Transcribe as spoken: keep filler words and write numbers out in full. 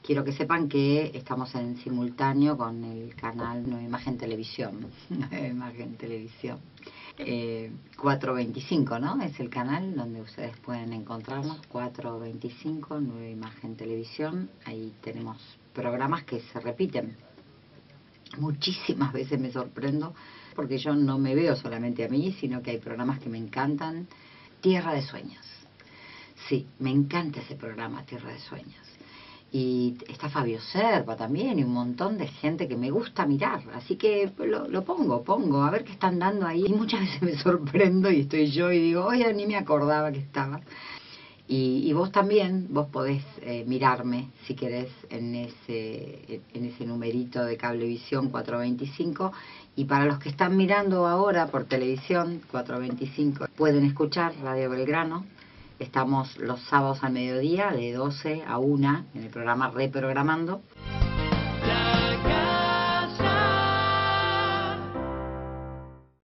quiero que sepan que estamos en simultáneo con el canal Nueva Imagen Televisión. Nueva Imagen Televisión. Eh, cuatro veinticinco, ¿no? Es el canal donde ustedes pueden encontrarnos. cuatro veinticinco, Nueva Imagen Televisión. Ahí tenemos programas que se repiten. Muchísimas veces me sorprendo porque yo no me veo solamente a mí, sino que hay programas que me encantan. Tierra de Sueños. Sí, me encanta ese programa, Tierra de Sueños. Y está Fabio Serpa también y un montón de gente que me gusta mirar. Así que lo, lo pongo, pongo, a ver qué están dando ahí. Y muchas veces me sorprendo y estoy yo y digo, oye, ni me acordaba que estaba. Y, y vos también, vos podés eh, mirarme, si querés, en ese, en ese numerito de Cablevisión cuatro veinticinco. Y para los que están mirando ahora por televisión, cuatro veinticinco, pueden escuchar Radio Belgrano. Estamos los sábados al mediodía, de doce a una, en el programa Reprogramando.